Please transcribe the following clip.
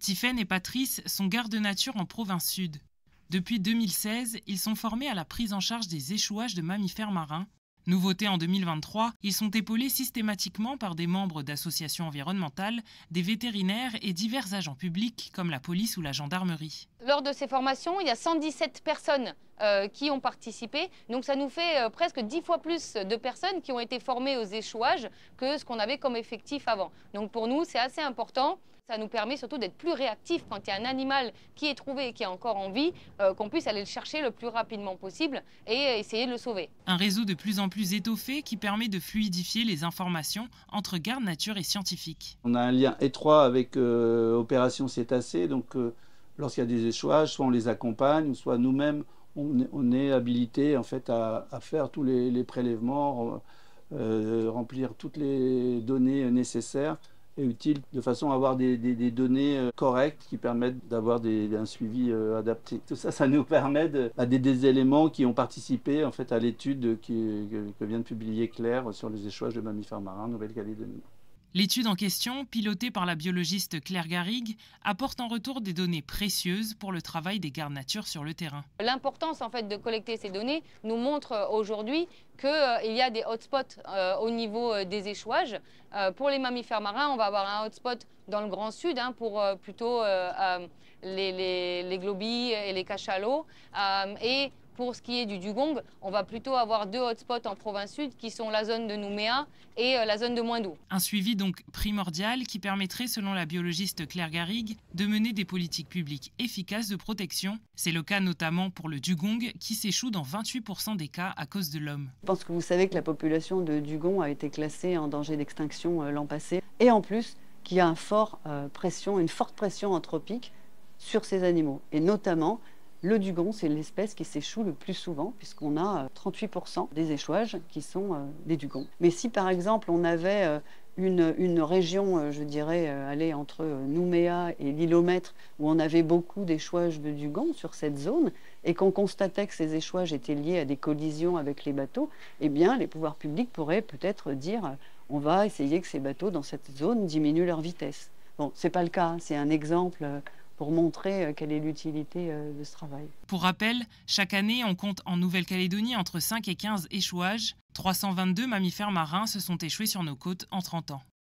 Stephen et Patrice sont gardes nature en province sud. Depuis 2016, ils sont formés à la prise en charge des échouages de mammifères marins. Nouveauté en 2023, ils sont épaulés systématiquement par des membres d'associations environnementales, des vétérinaires et divers agents publics comme la police ou la gendarmerie. Lors de ces formations, il y a 117 personnes qui ont participé. Donc ça nous fait presque 10 fois plus de personnes qui ont été formées aux échouages que ce qu'on avait comme effectif avant. Donc pour nous, c'est assez important. Ça nous permet surtout d'être plus réactifs quand il y a un animal qui est trouvé et qui est encore en vie, qu'on puisse aller le chercher le plus rapidement possible et essayer de le sauver. Un réseau de plus en plus étoffé qui permet de fluidifier les informations entre gardes nature et scientifiques. On a un lien étroit avec Opération Cétacé, donc lorsqu'il y a des échouages, soit on les accompagne, soit nous-mêmes on est habilité en fait à faire tous les prélèvements, remplir toutes les données nécessaires et utiles, de façon à avoir des données correctes qui permettent d'avoir un suivi adapté. Tout ça, ça nous permet des éléments qui ont participé en fait à l'étude que vient de publier Claire sur les échouages de mammifères marins en Nouvelle-Calédonie. L'étude en question, pilotée par la biologiste Claire Garrigue, apporte en retour des données précieuses pour le travail des gardes nature sur le terrain. L'importance en fait de collecter ces données nous montre aujourd'hui qu'il y a des hotspots au niveau des échouages. Pour les mammifères marins, on va avoir un hotspot dans le Grand Sud pour plutôt les globies et les cachalots. Et pour ce qui est du dugong, on va plutôt avoir deux hotspots en province sud qui sont la zone de Nouméa et la zone de Moindou. Un suivi donc primordial qui permettrait, selon la biologiste Claire Garrigue, de mener des politiques publiques efficaces de protection. C'est le cas notamment pour le dugong qui s'échoue dans 28% des cas à cause de l'homme. Je pense que vous savez que la population de dugong a été classée en danger d'extinction l'an passé. Et en plus, qu'il y a une forte pression anthropique sur ces animaux. Et notamment, le dugong, c'est l'espèce qui s'échoue le plus souvent, puisqu'on a 38% des échouages qui sont des dugongs. Mais si par exemple on avait une région, je dirais, aller entre Nouméa et l'Îlomètre, où on avait beaucoup d'échouages de dugongs sur cette zone, et qu'on constatait que ces échouages étaient liés à des collisions avec les bateaux, eh bien les pouvoirs publics pourraient peut-être dire on va essayer que ces bateaux dans cette zone diminuent leur vitesse. Bon, c'est pas le cas, c'est un exemple pour montrer quelle est l'utilité de ce travail. Pour rappel, chaque année, on compte en Nouvelle-Calédonie entre 5 et 15 échouages. 322 mammifères marins se sont échoués sur nos côtes en 30 ans.